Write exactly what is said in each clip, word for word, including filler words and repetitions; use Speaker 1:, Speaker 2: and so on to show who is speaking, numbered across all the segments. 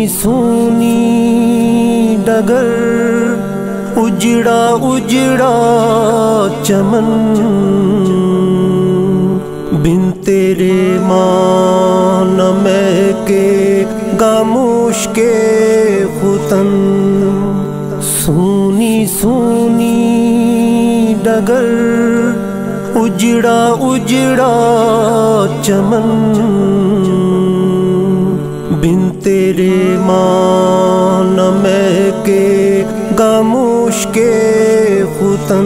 Speaker 1: سونی ڈگر اجڑا اجڑا چمن بن تیرے ماں نہ مہکے خاموش کے ختن سونی سونی ڈگر اجڑا اجڑا چمن بن تیرے ماں نہ مہکے خاموش کے ختن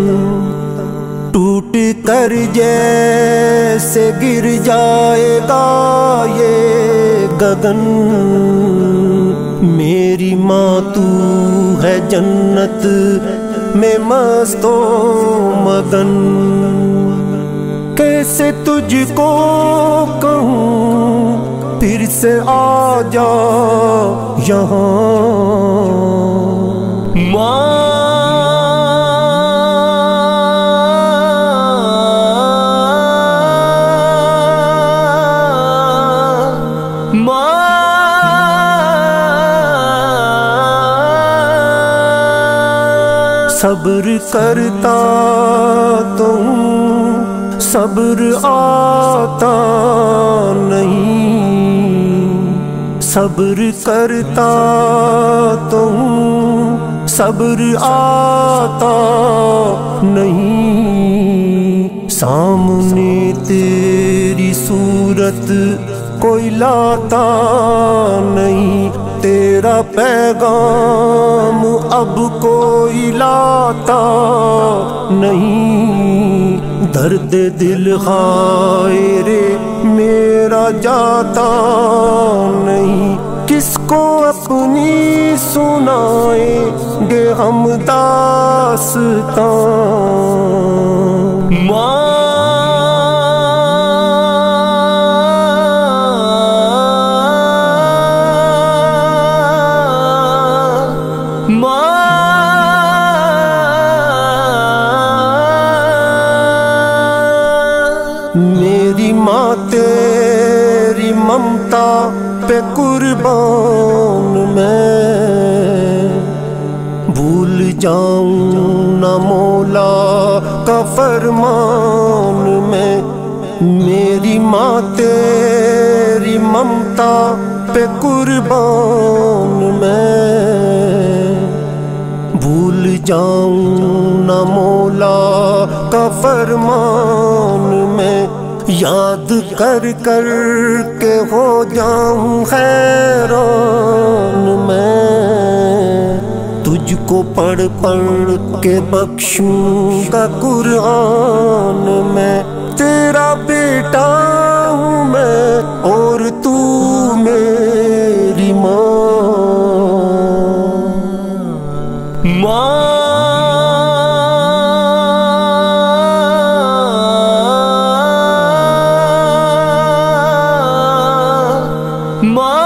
Speaker 1: ٹوٹ کر جیسے گر جائے گا یہ گگن میری ماں تو ہے جنت میں مست و مگن کیسے تجھ کو کہوں پھر سے آ جا یہاں ماں صبر کرتا تو ہوں صبر آتا نہیں صبر کرتا تو ہوں صبر آتا نہیں سامنے تیری صورت کوئی لاتا نہیں تیرا پیغام اب کوئی لاتا نہیں درد دل ہائے رے میرا جاتا نہیں کس کو اپنی سنائیں گے ہم داستان ماں میری ماں تیری ممتا پہ قربان میں بھول جاؤں نہ مولا کا فرمان میں میری ماں تیری ممتا پہ قربان میں بھول جاؤں نہ مولا کا فرمان میں یاد کر کر کے ہو جاؤں حیران میں تجھ کو پڑھ پڑھ کے بخشوں گا قرآن میں تیرا بیٹا ہوں میں اور تو میری ماں ماں ماں